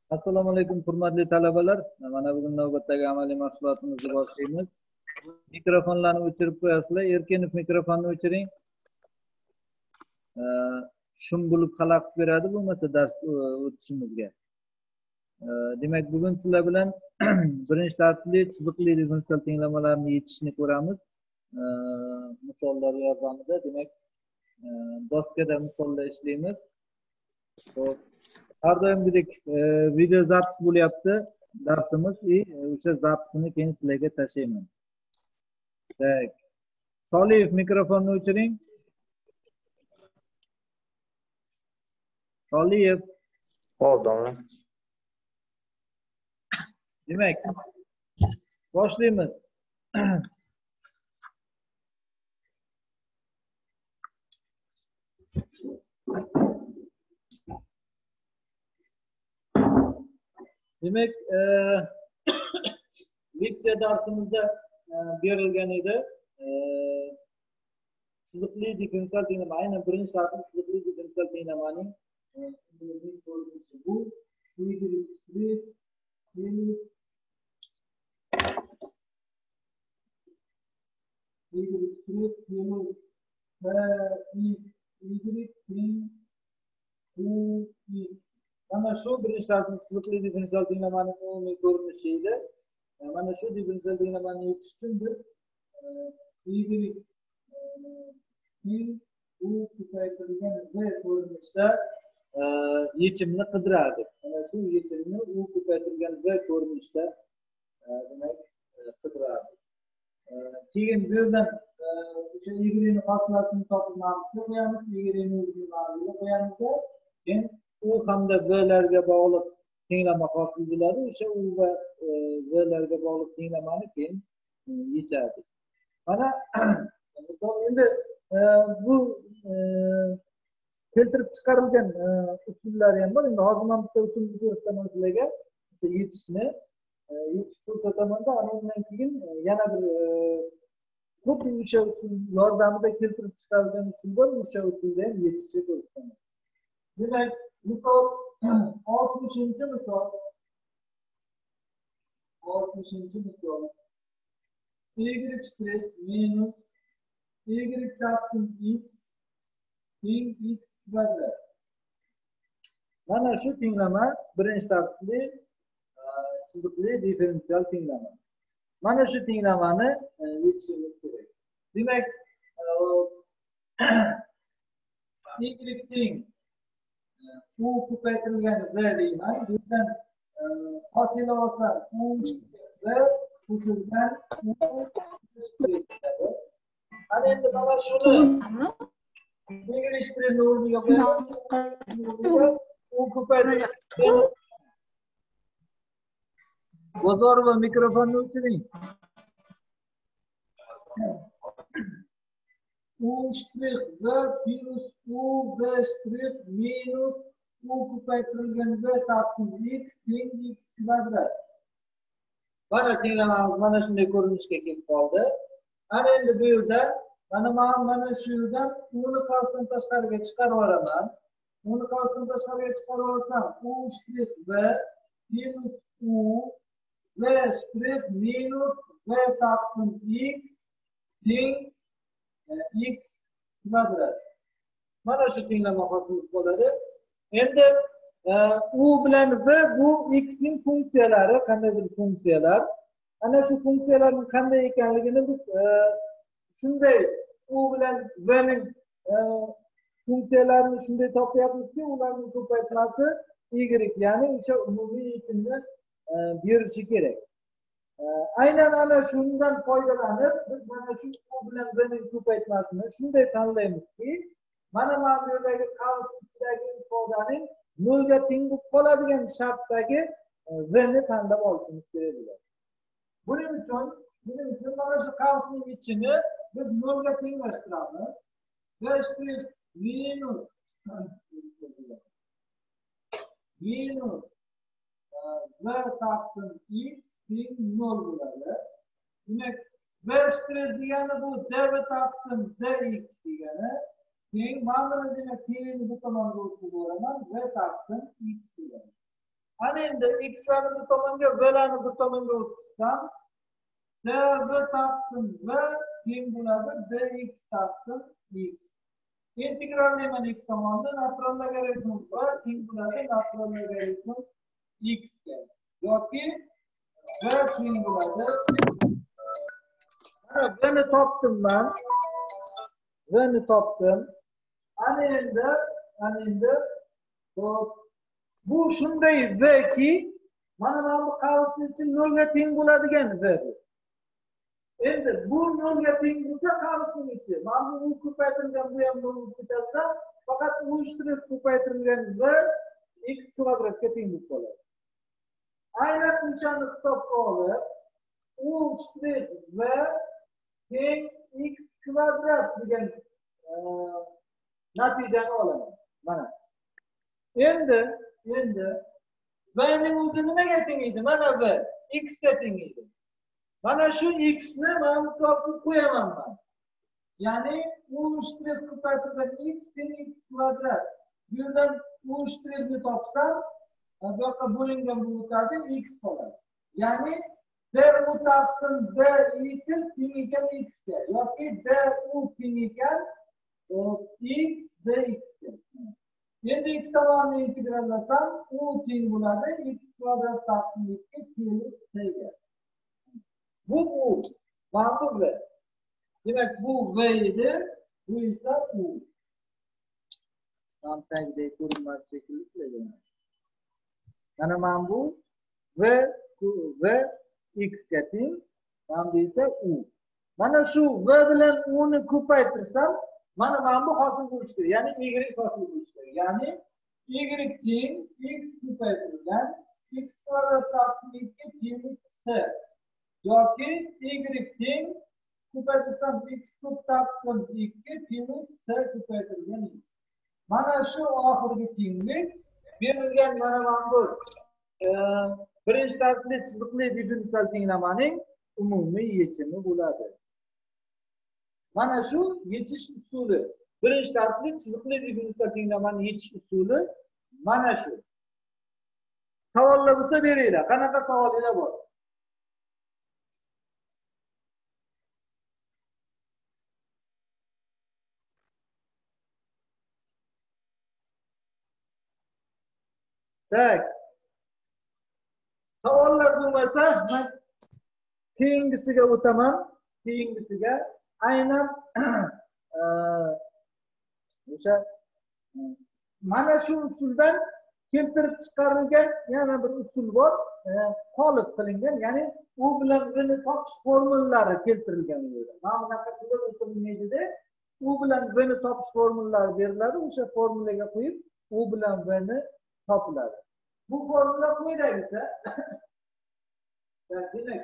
Assalomu alaykum hurmatli talabalar. Mana bugun navbatdagi amaliy mashg'ulotimizni boshlaymiz. Mikrofonlarni o'chirib qo'yasizlar. Erkinov mikrofonni o'chiring. Shum bo'lib xalaqit beradi bo'lmasa dars o'tishimizga. Demak, bugun sizlar bilan birinchi tartibli chiziqli differensial tenglamalarni yechishni ko'ramiz. Misollar yordamida, demak, doskada misollar ishlaymiz. Xo'p. Har doimgidek video zapis bo'lyapti darsimiz. O'sha zapisni keyin sizlarga tashlayman. Tak. Soliyev mikrofonni o'chiring. Soliyev. Xo'p, domla. Demak, boshlaymiz. Demak, leksiya darsimizda berilgan edi. Chiziqli differensial tenglama, aynan birinchi tartib chiziqli differensial tenglamaning bu mana shu birinchi tartib chiziqli differensial tenglamaning umumiy ko'rinishi edi. Mana shu differensial tenglamani yechish uchun biz u ko'paytirilgan v ko'rinishda yechimni qidirardik. Mana shu yechimni u ko'paytirilgan v ko'rinishda demak qidirardik. Keyin bu yerdan o'sha y hosillasini topib ma'lumotga qo'yamiz, y-ni o'zini ma'lumotga qo'yamizda, keyin u hamda v-larga bog'liq tenglama hosil bo'ladi. O'sha u va v-larga bog'liq tenglamani keyin yechardik. Mana endi bu keltirib chiqarilgan usullari ham bor. Endi hozir men bitta usulni ko'rsataman sizlarga. O'sha yechishni ko'rsatamanda, undan keyin yana bir xuddi o'sha usul yordamida keltirib chiqarilgan usul bor. O'sha usulda ham yechishni ko'rsataman. Demak, misol 60-misol 60-misol y stress minus y taqsim x teng x kvadrat. Mana shu tenglama birinchi tartibli chiziqli differensial tenglama. Mana shu tenglamani yechishimiz kerak. Demak, y teng u ko'paytirilgan v deyman. Bundan hosil olsa u v qo'shilgan ana endi mana shuni y o'rniga qo'yamiz. U ko'paytirilgan Bozorova mikrofonni o'chiring. U shtrix v plus u v shtrix minus u ko'paytirilgan v taqsim x teng x kvadrat. Mana tenglamamiz mana shunday ko'rinishga kelib qoldi. Ana endi bu yerda mana shu yerdan uni qarsdan tashqariga chiqarib yuboraman. Uni qarsdan tashqariga chiqarib yuborsam u shtrix v minus u v shtrix minus v taqsim x teng x kvadrat. Mana shu tenglama hosil bo'ladi. Endi u bilan v bu x ning funksiyalari, qandaydir funksiyalar. Ana shu funksiyalarning qanday ekanligini biz shunday u bilan v ning funksiyalarini shunday topyapmizki, ularning ko'paytmasi y, ya'ni o'sha umumiy yechimni berishi kerak. Aynan ana shundan foydalanib biz mana shu u bilan v ning ko'paytmasini shunday tanlaymizki, mana bu yerdagi qavs ichidagi ifodaning nolga teng bo'lib qoladigan shartdagi v ni tanlab olishimiz kerak bo'ladi. Buning uchun mana shu qavsning ichini biz nolga tenglashtiramiz. V shtrix minus v taqsim x teng 0 bo'ladi. Demak, v shtrix degani bu dv taqsim dx degani. Keyin mana buni demak keyingi bu tomonga o'tib boraman v taqsim x degani. Ana endi x'larni bir tomonga, v'larni bir tomonga o'tkazsam, dv taqsim v teng bo'ladi dx taqsim x. Integrallayman ikki tomonda, natural logaritm v teng bo'ladi natural logaritm x ga. Yoki v teng bo'ladi. Mana v'ni topdim men. V'ni topdim. Ana endi bu shunday vki mana bu qavsning ichi 0 ga teng bo'ladigan v. Endi bu 0 ga teng bo'lsa qavsning ichi. Mana bu ko'paytirilgan bu ham 0 ketsa, faqat u ishtirok ko'paytirilgan v x kvadratga teng bo'lib qoladi. Aynan o'shani hisobga olib, u ishtirok v teng x kvadrat degan natijani olaman. Mana. Endi v'ning o'zi nimaga teng edi? Mana v x ga teng edi. Mana shu x ni men topib qo'yaman men. Ya'ni u ishtirok ko'paytirilgan x teng x kvadrat. Bu yerdan u ishtirokni topsam, bu yoqqa bo'lingan bu o'tadi, x qoladi. Ya'ni d u taqsim d equal teng ekan x ga yoki d u teng ekan x dx ga. Endi ikki tomonni integrallasam, u teng bo'ladi x kvadrat taqsim xga teng ga. Bu u, mana bu v. Demak, bu v edi, bu esa u. Ham tagida ko'rinmas shekilli. Mana bu v x ga teng, mana bu esa u. Mana shu v bilan u ni ko'paytirsam, mana bu hosil bo'lishi kerak. Ya'ni y hosil bo'lishi kerak. Ya'ni y teng x ko'paytirilgan x kvadrat taqsim xga teng s. Yoki y teng ko'paytirsam x kub taqsim xga teng s ko'paytirilgan x. Mana shu oxirgi tenglik berilgan mana bu birinchi tartibli chiziqli differensial tenglamaning umumiy yechimi bo'ladi. Mana shu yechish usuli. Birinchi tartibli chiziqli differensial tenglamaning yechish usuli mana shu. Savollar bo'lsa beringlar. Qanaqa savollar bor? Tak. Savollar bo'lmasa, men keyingisiga o'taman. Keyingisiga aynan o'sha mana shu usuldan keltirib chiqarilgan yana bir usul bor, qolib qilingan, ya'ni u bilan v'ni topish formulalari keltirilgan edi. Mana bunaqa qilib o'tirilmaydi-da, u bilan v'ni topish formulalari beriladi, o'sha formulaga qo'yib, u bilan v'ni topiladi. Bu formula quyidagicha. Demak,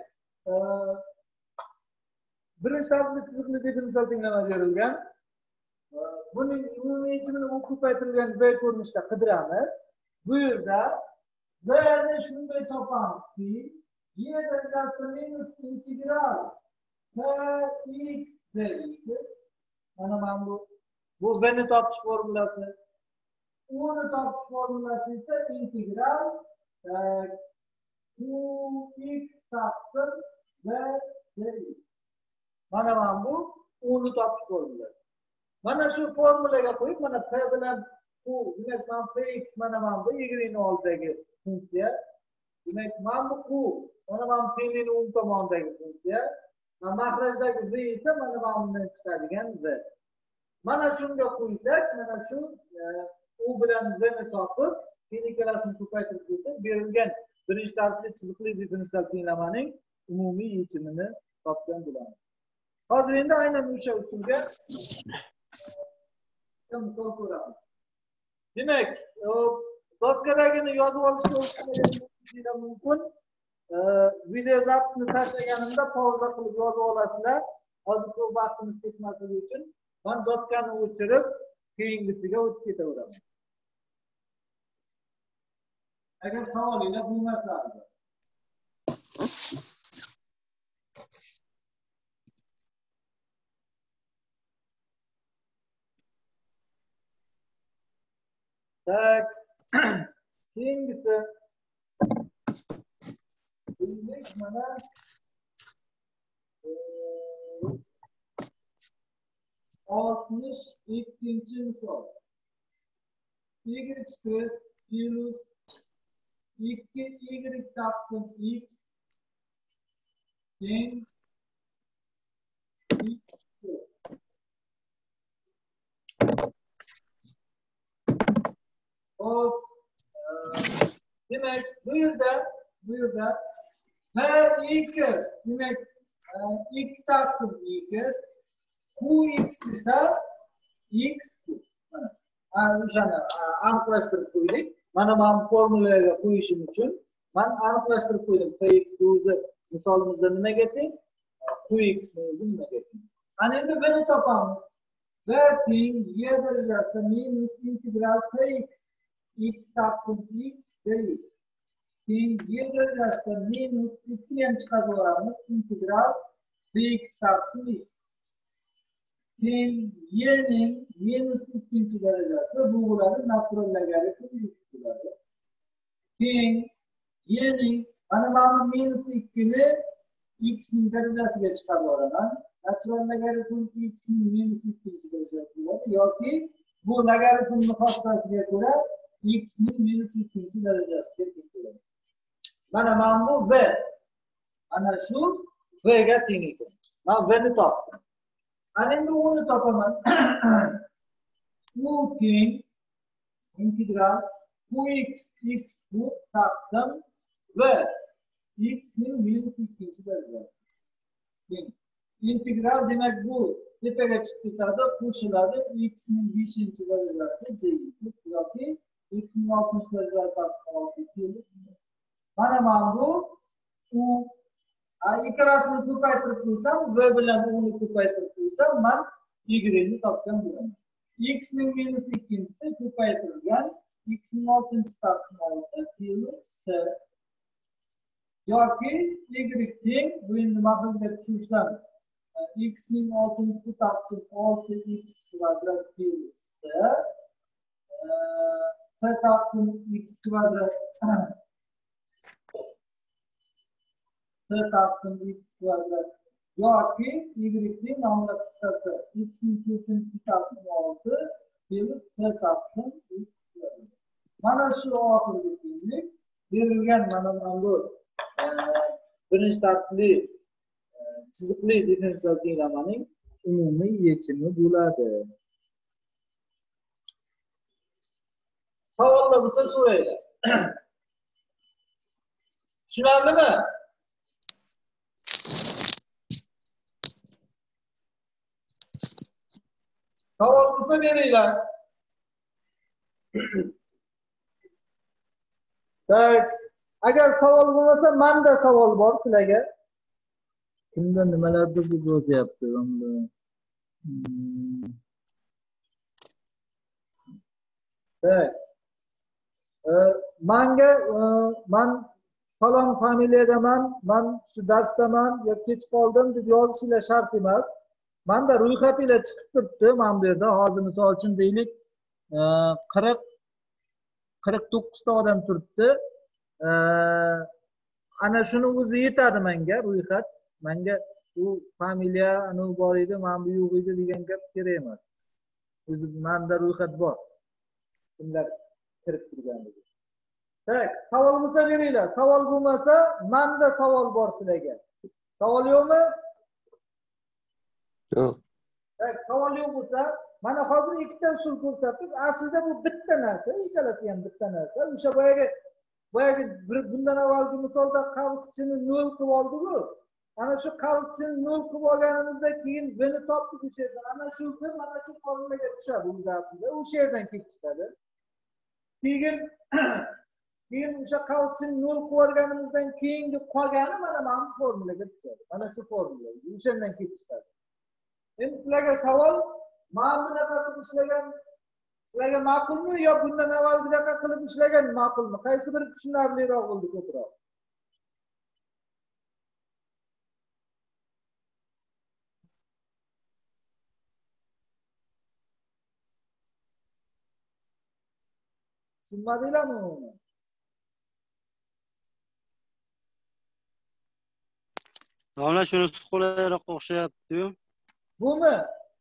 birinchi tartibli chiziqli differensial tenglama berilgan. Buning umumiy yechimini u ko'paytirilgan v ko'rinishda qidiramiz. Bu yerda v'ni shunday topamizki, y darajasi minus integral x dx. Mana bu v'ni topish formulasi. Uni topish formulasi esa integral qx taqsim v dx. Mana bu uni topish formulasi. Mana shu formulaga qo'yib, mana p bilan u, demak, mana px mana bu y oldidagi funksiya. Demak, mana bu q, mana p ning o'ng tomonidagi funksiya. Mahrajdagi v esa mana bundan chiqadigan v. Mana shunga qo'ysak, mana shu u bilan v'ni topib, ikkalasini ko'paytirib qo'ysak, berilgan birinchi tartibli chiziqli differensial tenglamaning umumiy yechimini topgan bo'lamiz. Hozir endi aynan o'sha usulga misol ko'ramiz. Demak, doskadagini yozib olishga mumkin. Video zapisini tashlaganimda pauza qilib yozib olasizlar. Hozir ko'p vaqtimiz ketmasligi uchun men doskani o'chirib, keyingisiga o'tib ketaveraman. Agar savolinglar bo'lmasa, tak, keyingisi demak mana 62-chi misol. Y square plus 2y taqsim x teng x square. Hop. Demek bu yerda her iki demek 2 taqsim 2 qx esa x o'shani aniqlashtirib qo'ydik. Mana men formulaga qo'yishim uchun men aniqlashtirib qo'ydim. Px ni o'zi misolimizda nimaga teng? Qx ni o'zi nimaga teng? Ana endi buni topamiz. V teng y darajasida minus integral px x taqsim x dx. Teng y darajasida minus 2 ham chiqarib yuboramiz. Integral dx taqsim x. Teng y'ning minus 2 darajasi bu bo'ladi natural logaritm x bo'ladi. Teng y'ning mana minus 2 ni x ning darajasiga chiqarib yuboraman. Natural logaritm x ning minus 2 darajasi bo'ladi yoki bu logaritmning xossasiga ko'ra x ning minus 2 darajasiga teng bo'ladi. Mana bu v. Ana shu v ga teng ekan. Men v ni topdim. Ana endi uni topaman. U teng integral qx x kub taqsim v x ning minus 2 darajasi. Integral demak bu tepaga chiqib ketadi, qo'shiladi x ning 5 darajasi dx yoki x ning 60 darajasi. Mana bu u ikkalasini ko'paytirib qo'ysam, v bilan uni ko'paytirib qo'ysam, men y ni topgan bo'laman. X ning minus 2-si ko'paytirilgan x ning 6 taqsim 6 plus s yoki y teng bu endi maqolga tushursam x ning 6 taqsim 6x kvadrat plus s taqsim x kvadrat taqsim x kvadrat yoki y ning nomli qisqasi x ning 4 taqsim 6 plus s taqsim x kvadrat. Mana shu oxirgi tenglik berilgan mana bu birinchi tartibli chiziqli differensial tenglamaning umumiy yechimi bo'ladi. Savollar bo'lsa so'raylar. Tushunarlimi? Savol bo'lsa beringlar. Tak, agar savol bo'lmasa, menda savol bor sizlarga. Kimda nimalardir bu yozyapti endi. Tak. Men falon familiyadaman, men shu darsdaman yoki kech qoldim deb yozishinglar shart emas. Menda ro'yxatinglar chiqib turibdi. Men bu yerda hozir misol uchun deylik 49 ta odam turibdi. Ana shuni o'zi yetadi menga ro'yxat. Menga u familiya anu bor edi, men bu yo'q edi degan gap kerak emas. O'zi menda ro'yxat bor. Kimlar kirib turganligi. Tak, savol bo'lsa beringlar. Savol bo'lmasa, menda savol bor sizlarga. Savol yo'qmi? Yo'q. Tak, savol yo'q bo'lsa, mana hozir ikkita usul ko'rsatdik. Aslida bu bitta narsa, ikkalasi ham bitta narsa. O'sha boyagi bundan avvalgi misolda qavschini 0 qilib oldik-ku. Ana shu qavschini 0 qilib olganimizda keyin buni topdik o'sha yerdan. Ana shu formulaga tushadi o'zi aslida. O'sha yerdan kelib chiqadi. Keyin o'sha qavschini 0 qilib olganimizdan keyingi qolgani mana bu formulaga tushadi. Mana shu formula o'shandan kelib chiqadi. Endi sizlarga savol, men bunaqa qilib ishlagan sizlarga ma'qulmi yo bundan avvalgidaqa qilib ishlagan ma'qulmi? Qaysi biri tushunarliroq bo'ldi ko'proq? Tushunmadinglarmi uni? Domla shunisi qulayroq o'xshayapti-yu. Bumi?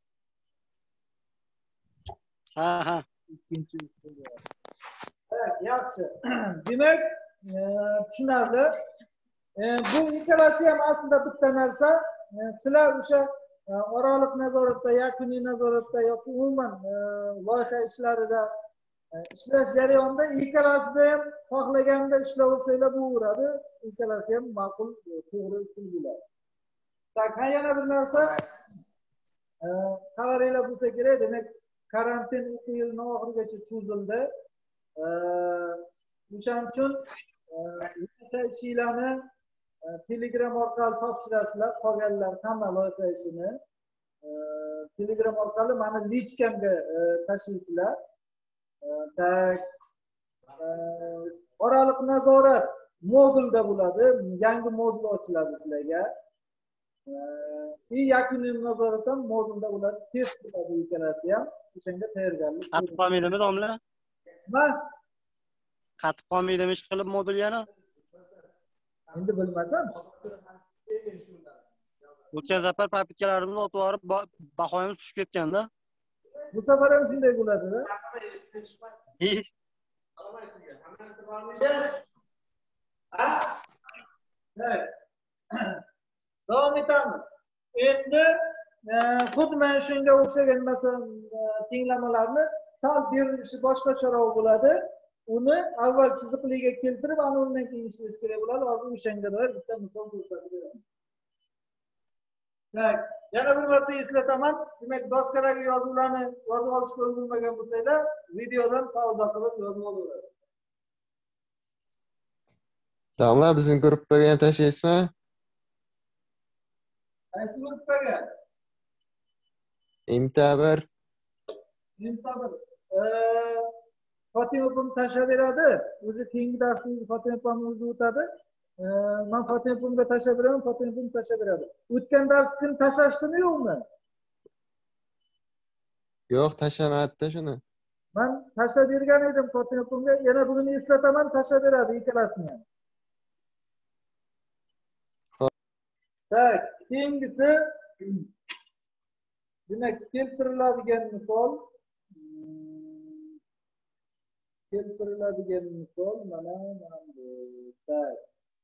Ha. Ikkinchi usul. Evet, yaxshi. Demak, tushunarli. Bu ikkalasi ham aslida bitta narsa. Sizlar o'sha oraliq nazoratda, yakuniy nazoratda yoki umuman loyiha ishlarida ishlash jarayonida ikkalasida ham xohlaganda ishlaversanglar bo'laveradi. Ikkalasi ham ma'qul, to'g'ri usul bo'ladi. Tak, yana bir narsa xabaringlar bo'lsa kerak. Demak, karantin o'quv yilining oxirigacha cho'zildi. O'shaning uchun loyiha ishinglarni Telegram orqali topshirasizlar. Qolganlar hamma loyiha ishini Telegram orqali mana lichkamga tashlaysizlar. Tak, oraliq nazorat modulda bo'ladi. Yangi modul ochiladi sizlarga. Yakuniy nazorat ham modulda bo'ladi. Test bo'ladi ikkalasi ham. O'shanga tayyorgarlik. Qatib qolmaydimi domla? Nima? Qatib qolmaydimi ish qilib modul yana? Endi bilmasam. O'tgan safar papitkalarimizni otib yuborib, bahoyimiz tushib ketganda. Bu safar ham shunday bo'ladi-da. Davom etamiz. Endi xuddi mana shunga o'xshagan masalan tenglamalarni sal berilishi boshqacharoq bo'ladi. Uni avval chiziqliga keltirib, ana undan keyin ishlash kerak bo'ladi. Hozir o'shanga doir bitta misol ko'rsatib beraman. Tak, yana bir marta eslataman. Demak, doskadagi yozuvlarni yozib olishga ulgurmagan bo'lsanglar, videodan pauza qilib yozib olaverasiz. Domla bizning gruppaga ham tashlaysizmi? Qaysi gruppaga? Imtabir. Fatima opam tashlab beradi. O'zi keyingi darsni Fatima opam o'zi o'tadi. Men Fatima opamga tashlab beraman, Fatima opam tashlab beradi. O'tgan darsni tashlashdimi yo'qmi? Yo'q, tashlamadi shuni. Men tashlab bergan edim Fatima opamga. Yana buni eslataman, tashlab beradi ikkalasini ham. Tak, keyingisi demak keltiriladigan misol mana bu. Tak.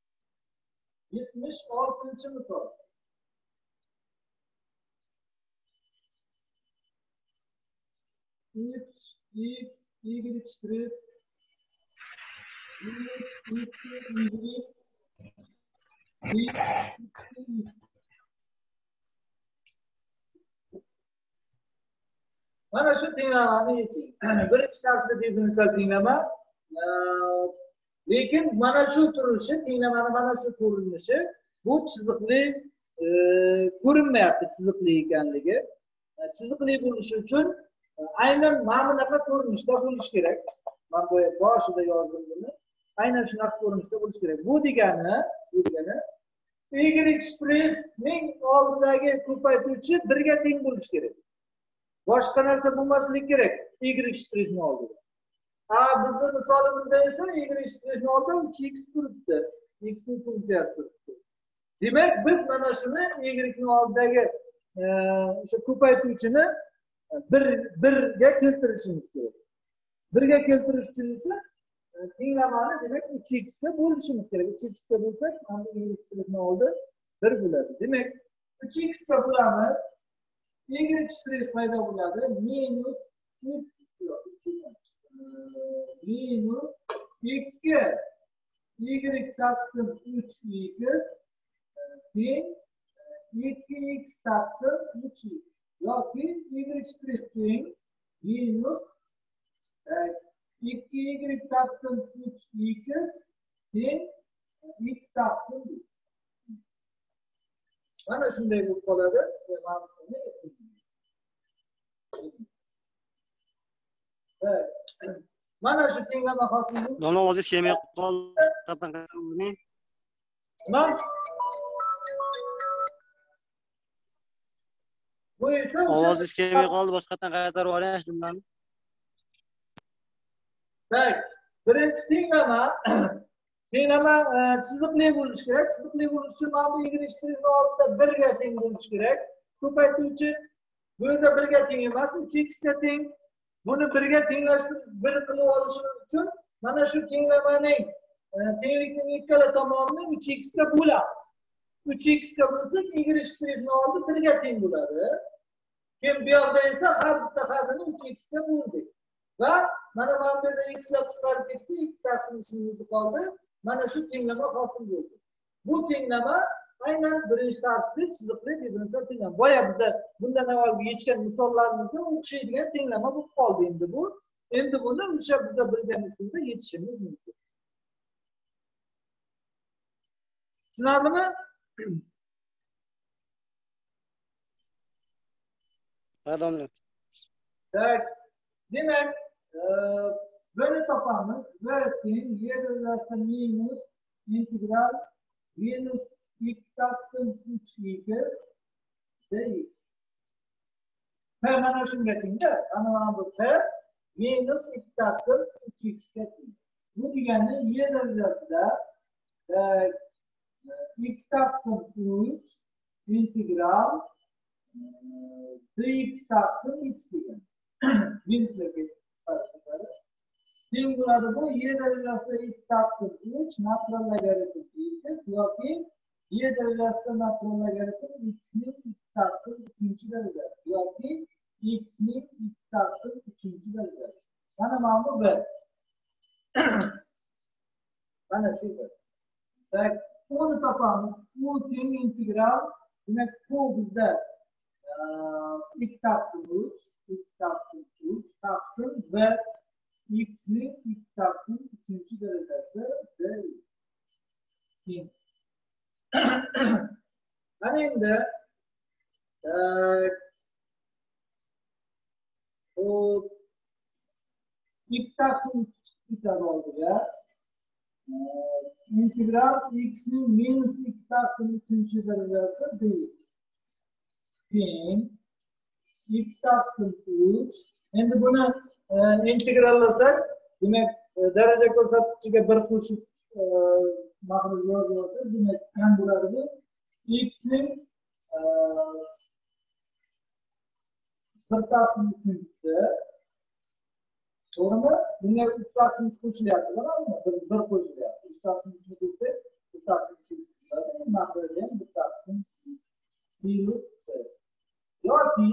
76-misol. X, Y strip, mana shu tenglamani yeching. Birinchi tartibda differensial tenglama. Lekin mana shu turishi, tenglamani mana shu ko'rinishi bu chiziqli ko'rinmayapti chiziqli ekanligi. Chiziqli bo'lishi uchun aynan mana bunaqa ko'rinishda bo'lishi kerak. Men bu boshida yozdim buni. Aynan shunaqa ko'rinishda bo'lishi kerak. Bu degani y stripning oldidagi ko'paytuvchi 1 ga teng bo'lishi kerak. Boshqa narsa bo'lmasligi kerak y stripning oldida. Bizning misolimizda esa y stripning oldida 3x turibdi. X ning funksiyasi turibdi. Demak, biz mana shuni y ning oldidagi o'sha ko'paytuvchini 1 ga keltirishimiz kerak. 1 ga keltirish uchun esa tenglamani demak 3x ga bo'lishimiz kerak. 3x ga bo'lsak, mana y stripning oldi 1 bo'ladi. Demak, 3x ga bo'lamiz. Y strip paydo bo'ladi. Minus 2 y taqsim 3x teng 2x taqsim 3x yoki y strip teng minus 2y taqsim 3x teng x taqsim 3. Mana shunday bo'lib qoladi. Mana shu tenglama hosil. Domla ovozingiz kelmay qoldi. Qatdan qaytaring. Bu esa ovozingiz kelmay qoldi. Boshqatdan qaytarib yuboring jumlani. Tak, birinchi tenglama Tenglama chiziqli bo'lishi kerak. Chiziqli bo'lishi uchun mana bu y' oldida 1 ga teng bo'lishi kerak. Ko'paytuvchi bu yerda 1 ga teng emas, 3x ga teng. Buni 1 ga tenglashtirib 1 qilib olishimiz uchun mana shu tenglamaning tenglikning ikkala tomonini 3x ga bo'lamiz. 3x ga bo'lsak y' oldi 1 ga teng bo'ladi. Keyin bu yoqda esa har bitta hadini 3x ga bo'ldik. Va mana bu yerda x lar qisqarib ketdi, 2 taqsimimiz qoldi. Mana shu tenglama hosil bo'ldi. Bu tenglama aynan birinchi tartibli chiziqli differensial tenglama. Boya bizda bundan avvalgi yechgan misollarimizga o'xshaydigan tenglama bo'lib qoldi endi bu. Endi buni o'sha bizda bilgan usulda yechishimiz mumkin. Tushunarlimi? Ha, domla. Tak. Demak, buni topamiz. V teng y' minus integral minus x taqsim 3x dx. P mana shunga tengda. Ana bu P minus x taqsim 3x ga teng. Bu degani y darajasida x taqsim 3 integral dx taqsim x degan. Minuslarga chiqarishadi. Teng bo'ladi bu y darajasida x taqsim 3 natural logaritm x yoki y darajasida natural logaritm x ning x taqsim 3 darajasi yoki x ning x taqsim 3 darajasi. Mana bu bir. Mana shu bir. Tak, uni topamiz. U teng integral, demak bu bizda x taqsim 3 taqsim va x ning x taqsim 3 darajasi d. Mana endi x taqsim 3 chiqib ketadi oldiga. Integral x ning minus x taqsim 3 darajasi d. Teng x taqsim 3. Endi buni integrallasak, demak daraja ko'rsatkichiga 1 qo'shib mag'lub yozyapti. Demak ham bo'ladi bu x ning 1 taqsim 3. To'g'rimi? Bunga 3 taqsim 3 qo'shilyapti, to'g'rimi? 1 qo'shilyapti. 3 taqsim 3 ni qo'shsak 1 taqsim 3 bo'ladi. Mag'lubiyat ham 1 taqsim 3. Yoki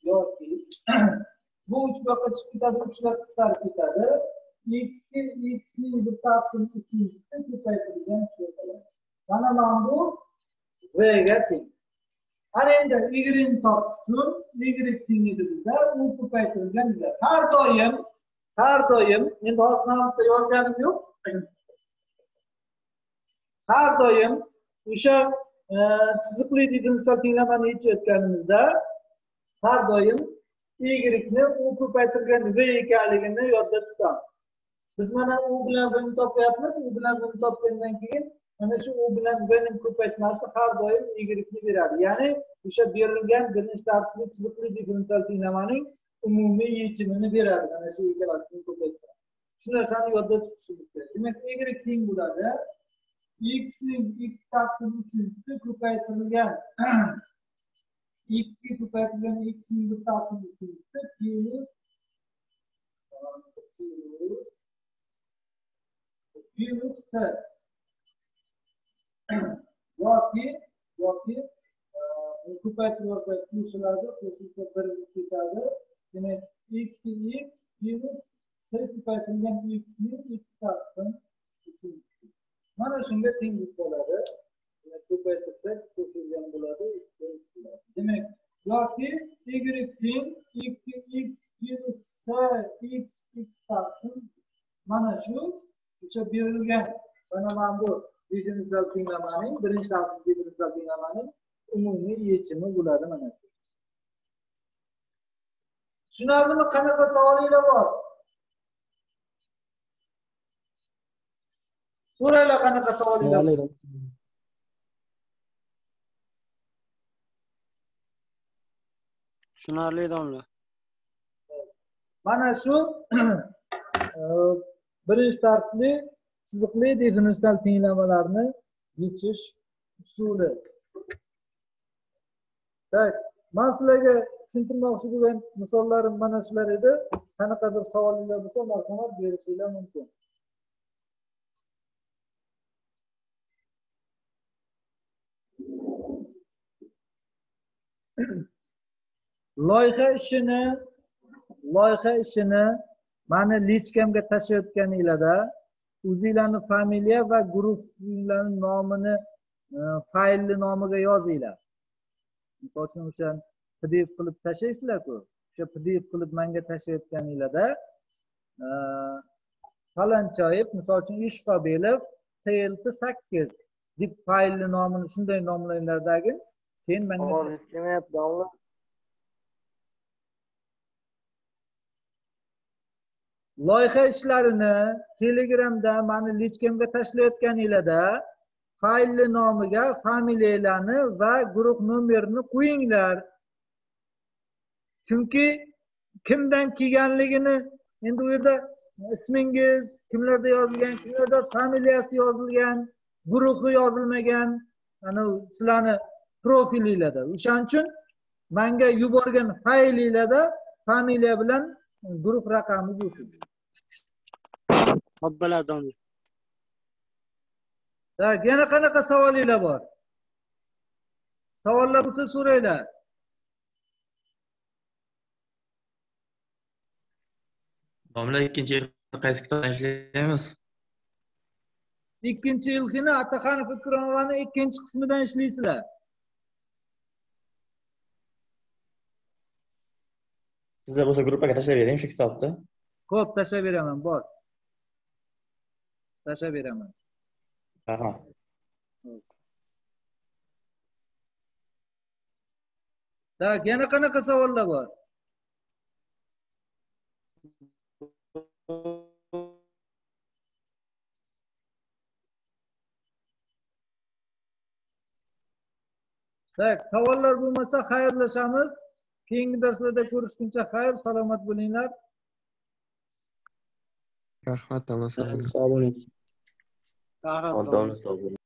bu 3 yoqqa chiqib ketadi, 3 lar qisqarib ketadi. X ning 1 taqsim 3 ko'paytirilgan bo'ladi. Mana bu v ga teng. Ana endi y ni topish uchun y teng edi bizda, u ko'paytirilgan bo'ladi. Har doim endi hozir hamda yozganim yo'q. Har doim o'sha chiziqli differensial tenglamani yechayotganimizda har doim y ni u ko'paytirilgan v ekanligini yodda tutamiz. Biz mana u bilan v ni topyapmiz, u bilan v ni topgandan keyin mana shu u bilan v ning ko'paytmasi har doim y ni beradi. Ya'ni o'sha berilgan birinchi tartibli chiziqli differensial tenglamaning umumiy yechimini beradi. Mana shu ikkalasini ko'paytiradi. Shu narsani yodda tutishimiz kerak. Demak, y teng bo'ladi. X ning x taqsim 3 ko'paytirilgan x ko'paytirilgan x ning 1 taqsim 3 plus yoki ko'paytirilgan qo'shiladi, qo'shilsa 1 ketadi. Demak, x plus ko'paytirilgan x ning x taqsim 3. Mana shunga teng bo'ladi. Demak, ko'paytirsak qo'shilgan bo'ladi, demak, yoki y teng x plus x taqsim. Mana shu o'sha berilgan mana bu differensial tenglamaning birinchi tartibli differensial tenglamaning umumiy yechimi bo'ladi mana shu. Tushunarlimi? Qanaqa savolinglar bor? So'ranglar, qanaqa savolinglar bor? Tushunarli domla. Mana shu birinchi tartibli chiziqli differensial tenglamalarni yechish usuli. Tak, men sizlarga tushuntirmoqchi bo'lgan misollarim mana shular edi. Qanaqadir savollar bo'lsa, marhamat berishinglar mumkin. Loyiha ishini mani lichkamga tashlayotganinglarda o'zinglarni familiya va guruhinglarning nomini faylni nomiga yozinglar. Misol uchun o'sha PDF qilib tashlaysizlar-ku. O'sha PDF qilib menga tashlayotganinglarda Falanchoyev, misol uchun Ishqobelov TLT8 deb faylni nomini shunday nomlanglardagi keyin menga loyiha ishlarini Telegramda mani lichkamga tashlayotganinglarda faylni nomiga familiyalarni va guruh nomerini qo'yinglar. Chunki kimdan kelganligini endi u yerda ismingiz kimlarda yozilgan, kimlarda familiyasi yozilgan, guruhi yozilmagan, ana sizlarni profilinglarda. O'shaning uchun menga yuborgan faylinglarda familiya bilan guruh raqami bo'lsin. Abbalardan. Tak, yana qanaqa savolinglar bor? Savollar bo'lsa so'ranglar. Domla ikkinchi yil qaysi kitobda ishlaymiz? Ikkinchi yilgina Ataxonov Ikromovani ikkinchi qismidan ishlaysizlar. Sizlar bo'lsa gruppaga tashlab bering shu kitobni. Xo'p, tashlab beraman, bor. Tashlab beraman. Rahmat. Tak, yana qanaqa savollar bor? Tak, savollar bo'lmasa xayrlashamiz. Keyingi darslarda ko'rishguncha xayr, salomat bo'linglar. Rahmat, domla. Sog' bo'ling. Rahmat. Domla sog' bo'ling.